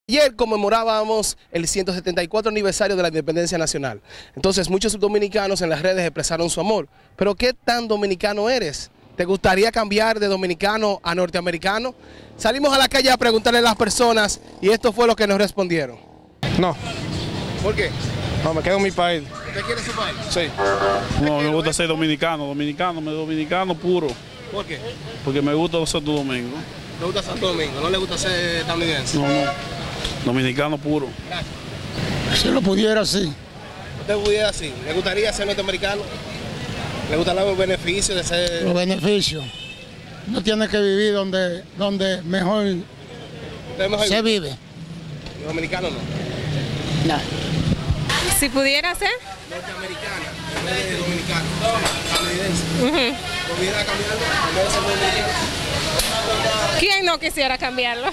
Ayer conmemorábamos el 174 aniversario de la independencia nacional. Entonces muchos dominicanos en las redes expresaron su amor. Pero ¿qué tan dominicano eres? ¿Te gustaría cambiar de dominicano a norteamericano? Salimos a la calle a preguntarle a las personas y esto fue lo que nos respondieron. No. ¿Por qué? No, me quedo en mi país. ¿Usted quiere su país? Sí. No, me gusta ser dominicano puro. ¿Por qué? Porque me gusta Santo Domingo. ¿Le gusta Santo Domingo? ¿No le gusta ser estadounidense? No. Dominicano puro. Si lo pudiera, sí. ¿Usted pudiera así? ¿Le gustaría ser norteamericano? ¿Le gustarían los beneficios de ser...? Los beneficios. No tiene que vivir donde mejor se vive. ¿Los dominicanos no? No. Si pudiera ser. Norteamericana, en vez de dominicano, estadounidense. ¿Pudiera cambiarlo en vez de ser dominicano? ¿Quién no quisiera cambiarlo?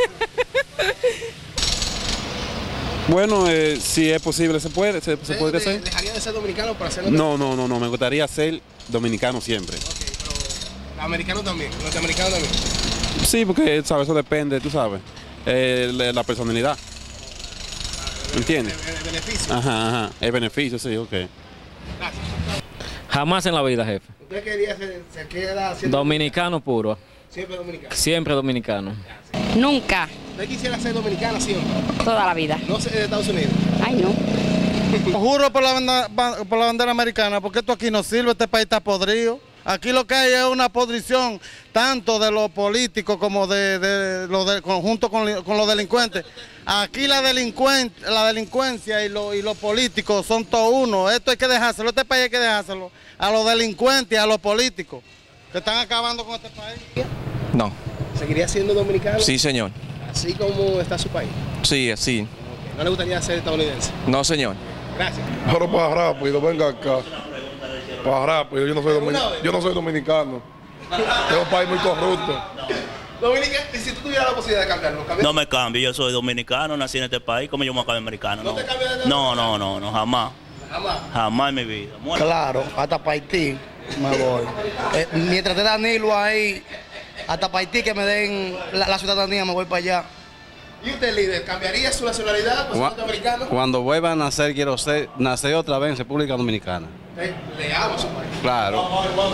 Bueno, si es posible, se puede hacer. ¿Dejaría de ser dominicano para ser No, me gustaría ser dominicano siempre. Okay, pero americano también, norteamericano también. Sí, porque, ¿sabes? Eso depende, tú sabes, la personalidad. ¿Me entiendes? El beneficio. Ajá, el beneficio, sí, ok. Gracias. Jamás en la vida, jefe. ¿Usted quería se queda siendo Dominicano puro. siempre dominicano? Siempre dominicano. Nunca, ¿Usted quisiera ser dominicana siempre? toda la vida. No ser de Estados Unidos. Ay, no. Juro por la bandera americana, porque esto aquí no sirve, este país está podrido. Aquí lo que hay es una podrición tanto de los políticos como junto con los delincuentes. Aquí la delincuencia y los políticos son todos uno. Esto hay que dejárselo, este país hay que dejárselo a los delincuentes y a los políticos que están acabando con este país. No. ¿Seguiría siendo dominicano? Sí, señor. Así como está su país. Sí, así. ¿No le gustaría ser estadounidense? No, señor. Gracias. Pero para rápido, venga acá. Para rápido, yo no soy dominicano. Es un país muy corrupto. Dominicano, y si tú tuvieras la posibilidad de cambiarlo, No me cambio, yo soy dominicano, nací en este país, como yo me acabo de americano. ¿No te cambias de No, jamás. Jamás. Jamás en mi vida. Claro, hasta para Haití me voy. Mientras te Danilo ahí, hasta para Haití que me den la ciudadanía, me voy para allá. ¿Y usted, líder, cambiaría su nacionalidad por ser norteamericano? Cuando vuelva a nacer, quiero nacer otra vez en República Dominicana. Le amo a su país. Claro.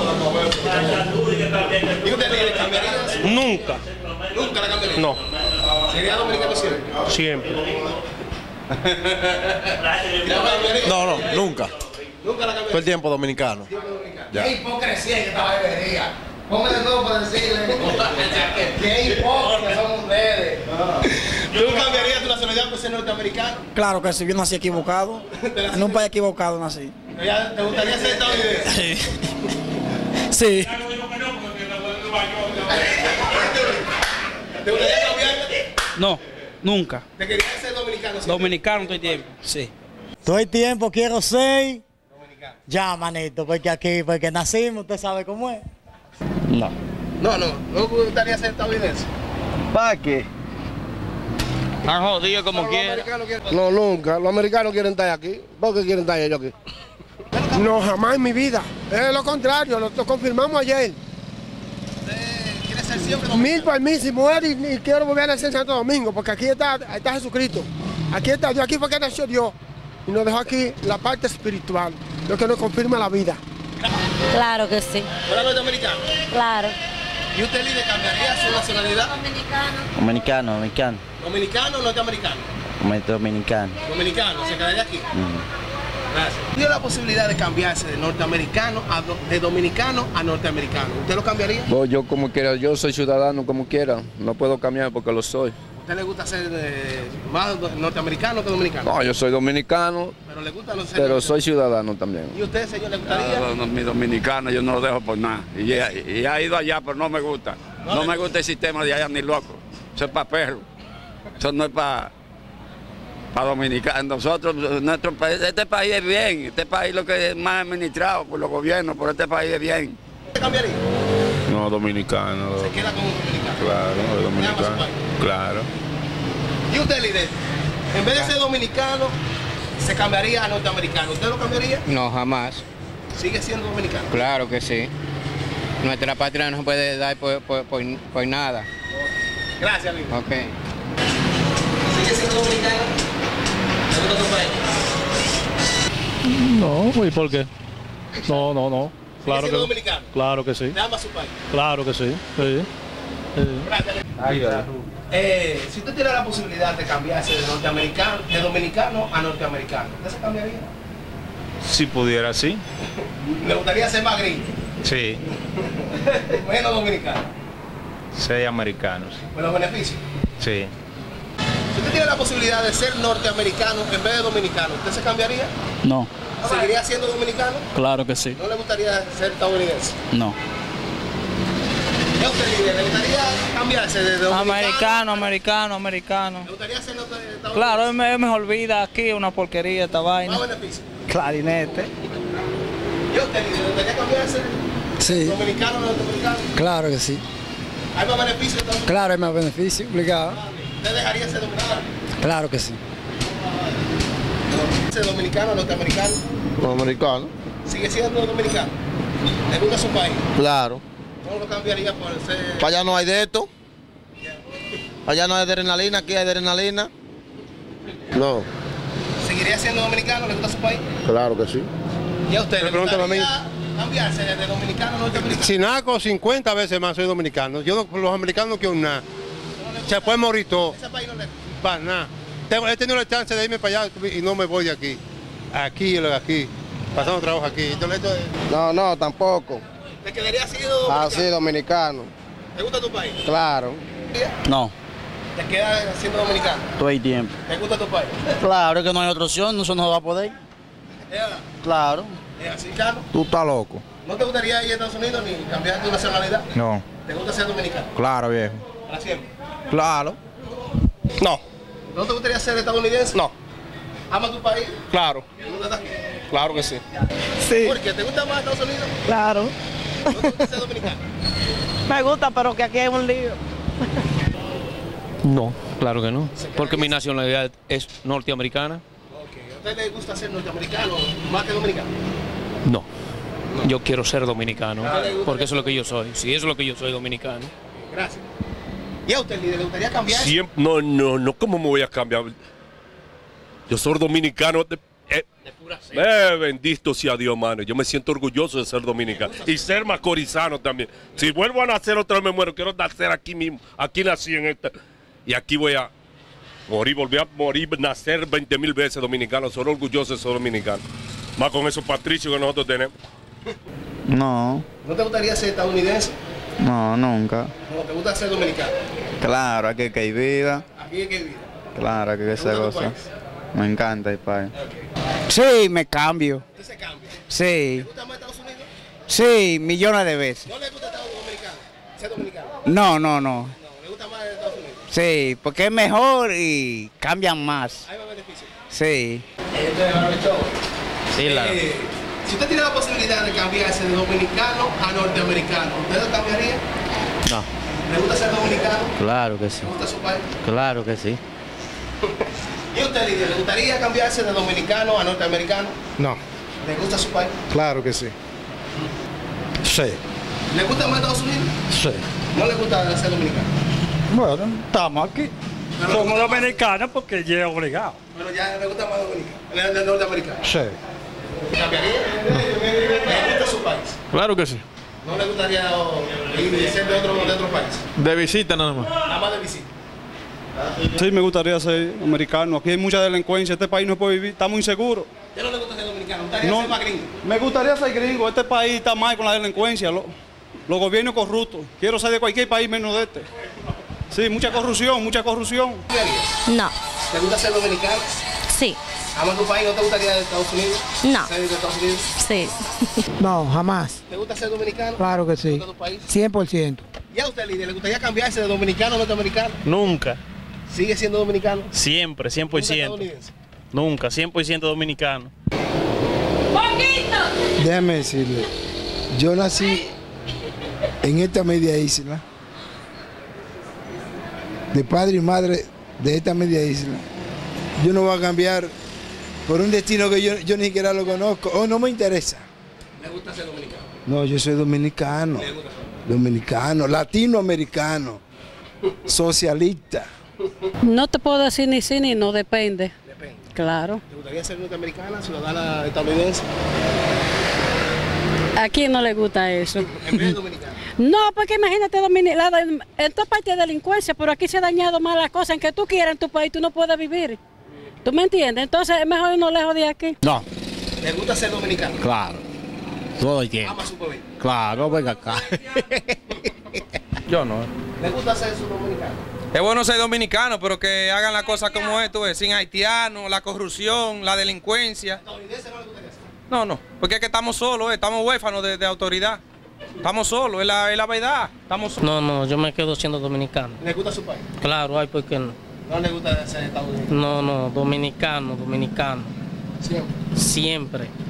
¿Y usted, líder, cambiaría? Nunca. ¿Nunca la cambiaría? No. ¿Sería dominicano siempre? Siempre. No, nunca. ¿Nunca la cambiaría? Todo el tiempo dominicano. Ya. Qué hipocresía en esta bebería. Póngale todo para decirle. Qué hipócritas son ustedes. ¿Tú cambiarías tu nacionalidad por ser norteamericano? Claro que sí, yo nací equivocado. En un país equivocado nací. ¿Te gustaría ser estadounidense? Sí. ¿Te gustaría cambiar? No, nunca. ¿Te querías ser dominicano siempre? Dominicano todo el tiempo, sí. Todo el tiempo quiero ser. Dominicano. Ya, manito, porque nacimos, usted sabe cómo es. No. No me gustaría ser estadounidense. ¿Para qué? Tan jodido como Los quiera. americanos quieren... No, nunca. Los americanos quieren estar aquí. ¿Por qué quieren estar ellos aquí? No, jamás en mi vida. Es lo contrario, lo confirmamos ayer. ¿Usted quiere ser siempre dominicano? Mil por mil, si muero y quiero volver a nacer en Santo Domingo, porque aquí está Jesucristo. Aquí está Dios, aquí fue que nació Dios. Y nos dejó aquí la parte espiritual, lo que nos confirma la vida. Claro que sí. ¿Fuera norteamericano? Claro. ¿Y usted, líder, cambiaría su nacionalidad? Dominicano. ¿Dominicano o norteamericano? Dominicano. Dominicano, ¿se quedaría aquí? Gracias. ¿Tiene la posibilidad de cambiarse de norteamericano de dominicano a norteamericano? ¿Usted lo cambiaría? Yo como quiera, yo soy ciudadano como quiera. No puedo cambiar porque lo soy. ¿A usted le gusta ser más norteamericano que dominicano? No, yo soy dominicano, ¿Pero le gusta no ser pero soy ciudadano también. ¿Y usted, señor, le gustaría? Mi dominicano yo no lo dejo por nada. Y ha ido allá, pero no me gusta. No me gusta el sistema de allá ni loco. Eso es para perros. Eso no es para dominicanos. Nosotros, nuestro país, este país es bien. Este país es lo que es más administrado por los gobiernos, pero este país es bien. ¿Usted cambiaría? No, dominicano. Se queda como dominicano. Claro, dominicano. Claro. ¿Y usted, líder? En vez de ser dominicano, se cambiaría a norteamericano. ¿Usted lo cambiaría? No, jamás. ¿Sigue siendo dominicano? Claro que sí. Nuestra patria no se puede dar por nada. Gracias, amigo. Ok. Sigue siendo dominicano? ¿Te gusta tu país? No, ¿y por qué? No. Claro siendo dominicano? Claro que sí. ¿Te ama su país? Claro que sí. Si usted tiene la posibilidad de cambiarse de dominicano a norteamericano, ¿usted se cambiaría? Si pudiera, sí. ¿Le gustaría ser más gringo? Sí. Menos dominicano. Ser americanos. ¿Con los beneficios? Sí. Si usted tiene la posibilidad de ser norteamericano en vez de dominicano, ¿usted se cambiaría? No. ¿Seguiría siendo dominicano? Claro que sí. ¿No le gustaría ser estadounidense? No. ¿Y a usted, Lidia, le gustaría cambiarse de dominicano? Americano. ¿Le gustaría ser estadounidense? Claro, es mejor vida aquí, una porquería esta vaina. ¿Más beneficios? Clarinete. ¿Y a usted, Lidia, le gustaría cambiarse Sí. dominicano o norteamericano? Claro que sí. ¿Hay más beneficios? Claro, hay más beneficio, obligado. ¿Usted dejaría ser dominicano? Claro que sí. ¿Ser dominicano o norteamericano? Americano. ¿Sigue siendo dominicano? ¿Le gusta su país? Claro. ¿No lo cambiaría por ser...? Para allá no hay de esto. Para allá no hay adrenalina, aquí hay adrenalina. No. ¿Seguiría siendo dominicano? ¿Le gusta su país? Claro que sí. ¿Y a usted le Pregúntame a mí. gustaría cambiarse de dominicano a norteamericano? Si naco 50 veces más soy dominicano. Yo los americanos no quiero nada. Se puede morir todo. ¿Ese país no le...? Para nada. He tenido la chance de irme para allá y no me voy de aquí. Aquí, pasando trabajo aquí. Entonces, esto es... No, tampoco. ¿Te quedaría siendo dominicano? Así, dominicano. ¿Te gusta tu país? Claro. No. ¿Te quedas siendo dominicano? Todo el tiempo. ¿Te gusta tu país? Claro, es que no hay otra opción, eso no va a poder. Claro. ¿Es así, Carlos? Tú estás loco. ¿No te gustaría ir a Estados Unidos ni cambiar de nacionalidad? No. ¿Te gusta ser dominicano? Claro, viejo. ¿Para siempre? Claro. No. ¿No te gustaría ser estadounidense? No. ¿Ama tu país? Claro. ¿Te gusta estar aquí? Claro que sí. Sí. ¿Por qué? ¿Te gusta más Estados Unidos? Claro. ¿No te gusta ser dominicano? Me gusta, pero que aquí hay un lío. No, claro que no. Porque mi nacionalidad es norteamericana. ¿A usted le gusta ser norteamericano más que dominicano? No. Yo quiero ser dominicano. Porque eso es lo que yo soy. Si eso es lo que yo soy, dominicano. Gracias. ¿Y a usted, líder, le gustaría cambiar? No, ¿cómo me voy a cambiar? Yo soy dominicano. Bendito sea Dios, mano. Yo me siento orgulloso de ser dominicano. Y ser macorizano también. Si vuelvo a nacer otra vez me muero. Quiero nacer aquí mismo. Aquí nací en esta. Y aquí voy a morir, volver a morir, nacer 20,000 veces dominicano. Soy orgulloso de ser dominicano. Más con esos patricios que nosotros tenemos. No, ¿No te gustaría ser estadounidense? no, nunca. ¿No te gusta ser dominicano? Claro, aquí que hay vida. Aquí hay que vivir. Claro, aquí que se goza. Me encanta el país. Sí, me cambio. ¿Usted se cambia? Sí. ¿Le gusta más Estados Unidos? Sí, millones de veces. ¿No le gusta Estados Dominicano? ¿Ser dominicano? No. No, ¿le gusta más Estados Unidos? Sí, porque es mejor y cambian más. ¿Hay más beneficios? Sí. Sí, claro. Si usted tiene la posibilidad de cambiarse de dominicano a norteamericano, ¿usted lo cambiaría? No. ¿Le gusta ser dominicano? Claro que sí. ¿Le gusta su país? Claro que sí. ¿Y usted, Lidia, le gustaría cambiarse de dominicano a norteamericano? No. ¿Le gusta su país? Claro que sí. Sí. ¿Le gusta más Estados Unidos? Sí. ¿No le gusta ser dominicano? Bueno, estamos aquí. Somos dominicanos porque ya es obligado. Pero ya le gusta más dominicano, norteamericano. Sí. ¿Cambiaría? ¿Le gusta su país? Claro que sí. ¿No le gustaría ir ser de otro país? De visita nada más. Nada más de visita. Sí, me gustaría ser americano. Aquí hay mucha delincuencia. Este país no puede vivir. Está muy inseguro. ¿Ya no le gusta ser dominicano? ¿Le gustaría No, ser más gringo? me gustaría ser gringo. Este país está mal con la delincuencia. Los gobiernos corruptos. Quiero ser de cualquier país menos de este. Sí, mucha corrupción, mucha corrupción. No. ¿Te gusta ser dominicano? Sí. ¿Amas tu país? ¿No te gustaría de Estados Unidos? No. ¿Ser de Estados Unidos? Sí. No, jamás. ¿Te gusta ser dominicano? Claro que ¿Te sí. gusta tu país? 100%. ¿Y a usted, Lidia, le gustaría cambiarse de dominicano a norteamericano? Nunca. ¿Sigue siendo dominicano? Siempre, 100%. ¿Nunca estadounidense? Nunca, 100% dominicano. Déjame decirle, yo nací en esta media isla, de padre y madre de esta media isla. Yo no voy a cambiar por un destino que yo ni siquiera lo conozco o no me interesa. ¿Le gusta ser dominicano? No, yo soy dominicano, dominicano, latinoamericano, socialista. No te puedo decir ni sí ni no, depende. Depende. Claro. ¿Te gustaría ser norteamericana, ciudadana estadounidense? ¿A quién no le gusta eso? En vez de dominicana. No, porque imagínate, en toda parte de delincuencia, pero aquí se ha dañado más las cosas. En que tú quieras en tu país, tú no puedes vivir. ¿Tú me entiendes? Entonces es mejor irnos lejos de aquí. No, ¿Te gusta ser dominicano? claro. Todo el tiempo. ¿Ama su país? Claro, venga acá. Yo no. ¿Le gusta ser su dominicano? Es bueno ser dominicano, pero que hagan las cosas como esto, sin haitianos, la corrupción, la delincuencia. ¿Estadounidense no le gustaría ser? No, porque es que estamos solos, estamos huérfanos de autoridad. Estamos solos, es la verdad. Estamos solos. No, yo me quedo siendo dominicano. ¿Le gusta su país? Claro, ay, ¿por qué no? ¿No le gusta ser estadounidense? No, dominicano. Siempre. Siempre.